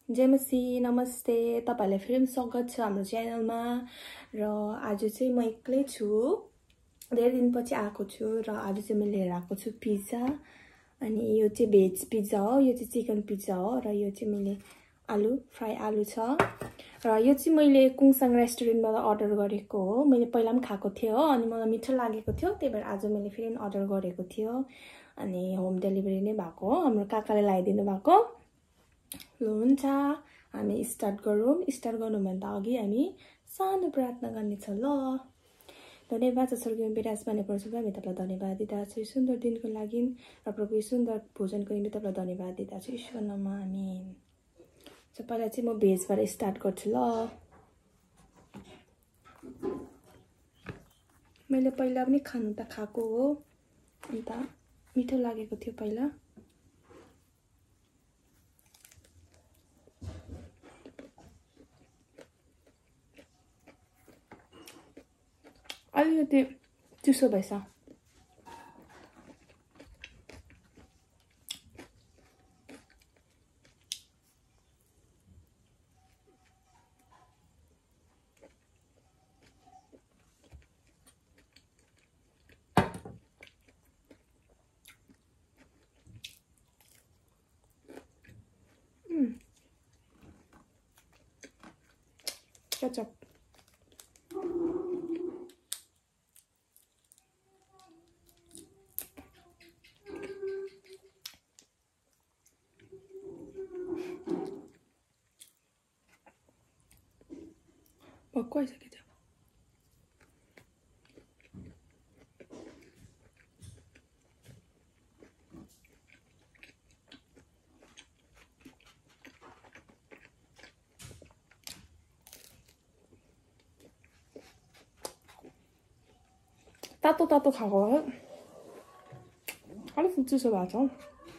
जेमसी नमस्ते तपाईहरुलाई फेरि स्वागत छ हाम्रो च्यानलमा र आज चाहिँ म एक्लै छु धेरै दिनपछि आएको छु र आज चाहिँ मैले लिएर आएको छु पिज्जा अनि यो चाहिँ भेज पिज्जा हो यो चाहिँ चिकन पिज्जा हो र यो चाहिँ मैले आलु फ्राई आलु छ र यो चाहिँ मैले कुङसाङ रेस्टुरेन्टबाट अर्डर गरेको हो मैले पहिला पनि खाएको थिए हो अनि मलाई मिठो लागेको थियो त्यही भएर आज मैले फेरि अर्डर गरेको थियो अनि होम डेलिभरी नै भएको हो हाम्रो काकाले ल्याइदिनु भएको ल हुन्छ हामी स्टार्ट गर्नुभन्दा अघि हामी सानो प्रार्थना गर्नेछौं ल धन्यवाद स्वर्गीय विराज माने परमेश्वर हामी तपाईलाई धन्यवाद दिँदछु सुन्दर दिनको लागि र प्रभु सुन्दर भोजनको निम्ति तपाईलाई धन्यवाद दिँदछु ईश्वर नाममा आमेन पहिला चाहिँ म भेजबाट स्टार्ट गर्छु ल मैले पहिला पनि खानु त खाएको हो अन्त मिठो लागेको थियो पहिला अलिकति चिसो भएछ ketchup Pourquoi ça ketchup तातो खाएको हो अलिक चिसो भएको छ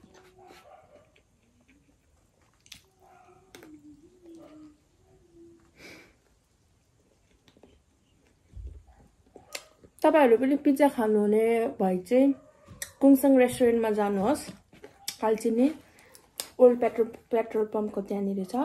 तपाईहरु पनि पिज्जा खानुहुने भए चाहिँ कुङसाङ रेस्टुरेन्टमा जानुहोस् कालचिनी ओल्ड पेट्रोल पम्पको त्यहाँनिर छ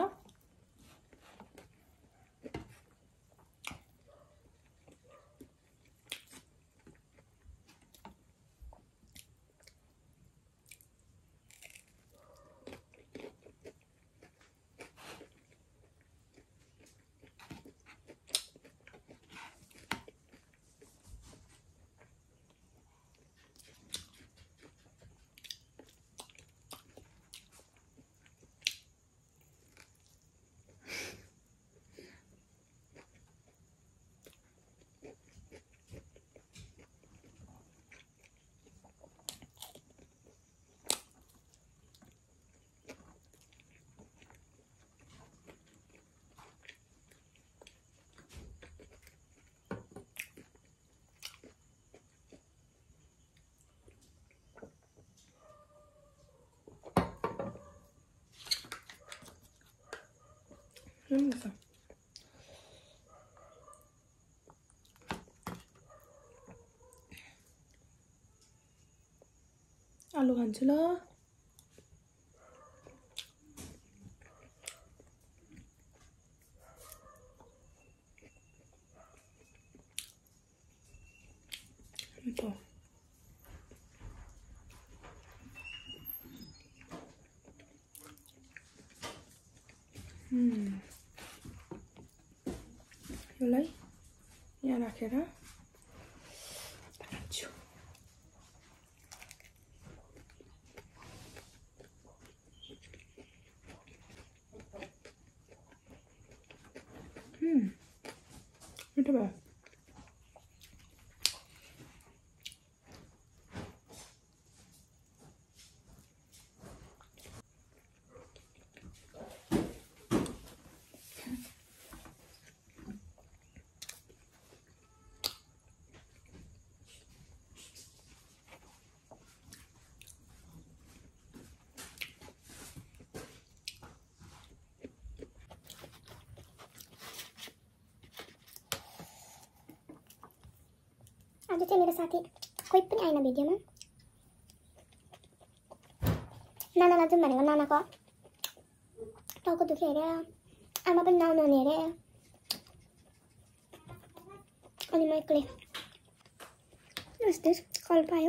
आलु खान्छु ल मिठो यसलाई यहाँ राखेर खान्छु मिठो भयो आज चाहिँ मेरो साथी कोही पनि आएन भिडियोमा नानालाई जाउँ भनेको नानाको टाउको दुख्यो अरे, आमा पनि नआउनु अरे। अनि म एक्लै यस्तो कल पायो।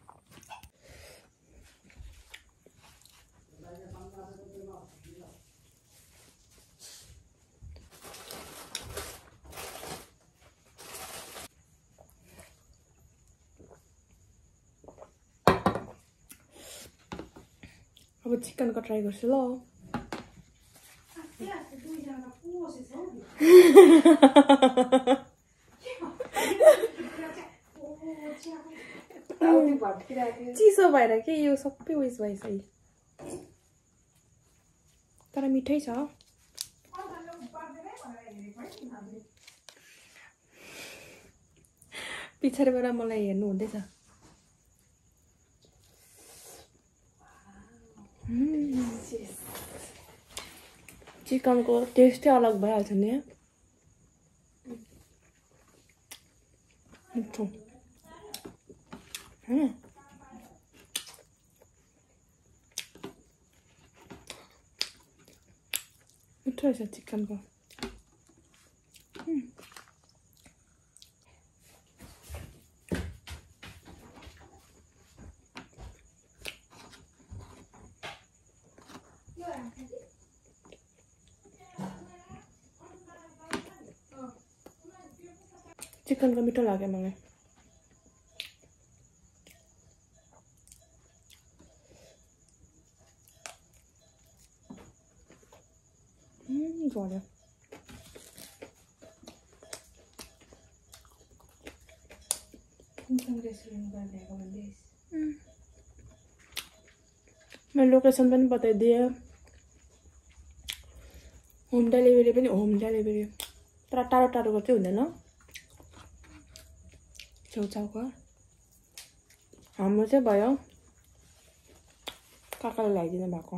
अब चिकनको ट्राई गर्छु ल। चिसो भएर के यो सबै उयस भइसक्यो, तर मिठै छ। पछाडिबाट मलाई हेर्नु हुँदैछ। चिकनको टेस्टै अलग भइहाल्छ नि। मिठो हैन? मिठो रहेछ चिकनको। चिकनको मिठो लाग्यो मलाई। झऱ्यो। मैं लोकेसन पनि बताइदिएँ, होम डेलिभरी पनि होम डेलिभरी, तर टाढो टाढोको चाहिँ हुँदैन, छेउछाउको। हाम्रो चाहिँ भयो काकाले ल्याइदिनु भएको।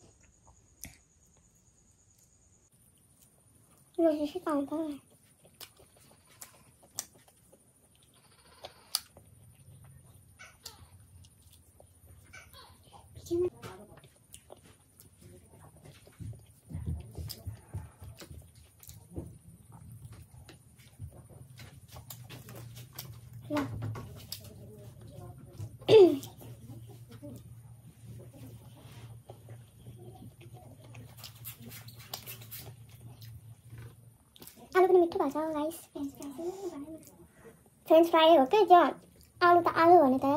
आलु पनि मिठो भएको छ गाइस। फ्रेन्च फ्राई हो कि त्यो आलु त आलु हो नि त।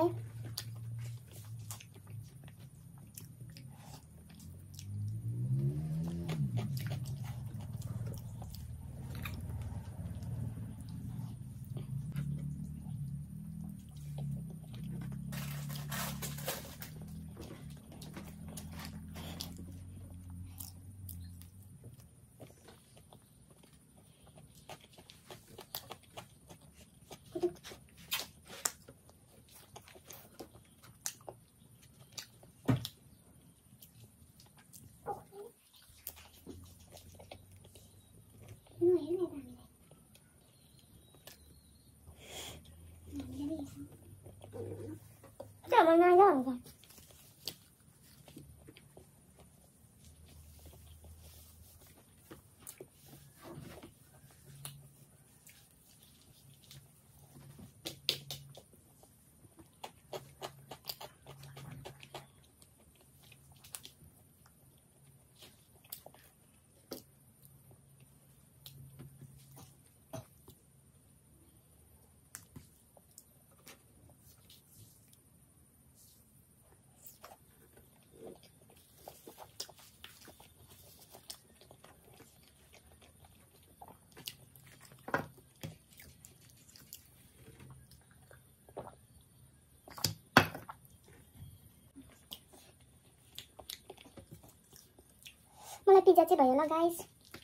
मलाई पिज्जा चाहिँ भयो ल गाइस,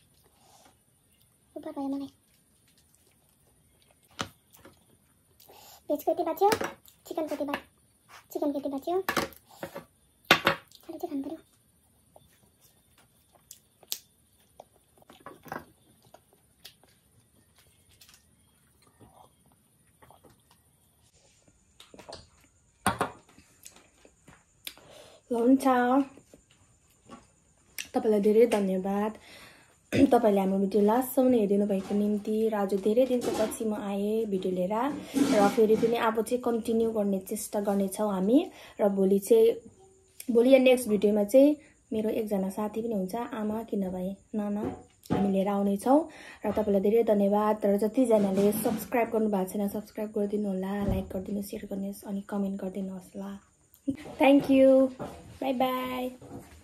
ऊपर भयो मलाई। भेज कति बाँच्यो, चिकन कति बाँच्यो, खाली चाहिँ खानु पर्यो। हुन्छ तपाईलाई धेरै धन्यवाद तपाईले हाम्रो भिडियो लास्टसम्म हेरिदिनु भएको निम्ति। र आज धेरै दिनको पछि म आएँ भिडियो लिएर र फेरि पनि अब चाहिँ कन्टिन्यू गर्ने चेष्टा गर्नेछौँ हामी। र भोलि या नेक्स्ट भिडियोमा चाहिँ मेरो एकजना साथी पनि हुन्छ, आमा कि नभए नाना, हामी लिएर आउनेछौँ। र तपाईलाई धेरै धन्यवाद। र जतिजनाले सब्सक्राइब गर्नुभएको छैन सब्सक्राइब गरिदिनु होला, लाइक गरिदिनु, सेयर गर्नुहोस् अनि कमेन्ट गरिदिनुहोस् ल। Thank you, bye by.